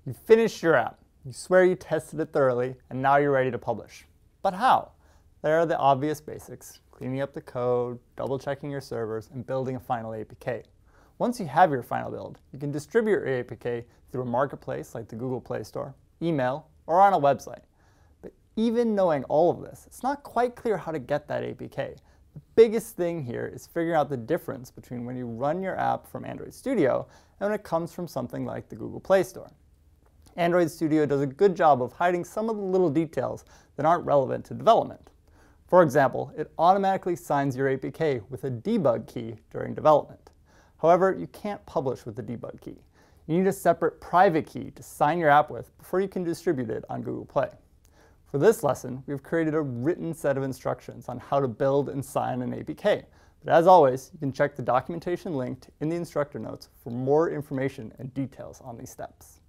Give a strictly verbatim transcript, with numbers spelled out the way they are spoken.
You finished your app, you swear you tested it thoroughly, and now you're ready to publish. But how? There are the obvious basics: cleaning up the code, double checking your servers, and building a final A P K. Once you have your final build, you can distribute your A P K through a marketplace like the Google Play Store, email, or on a website. But even knowing all of this, it's not quite clear how to get that A P K. The biggest thing here is figuring out the difference between when you run your app from Android Studio and when it comes from something like the Google Play Store. Android Studio does a good job of hiding some of the little details that aren't relevant to development. For example, it automatically signs your A P K with a debug key during development. However, you can't publish with the debug key. You need a separate private key to sign your app with before you can distribute it on Google Play. For this lesson, we've created a written set of instructions on how to build and sign an A P K. But as always, you can check the documentation linked in the instructor notes for more information and details on these steps.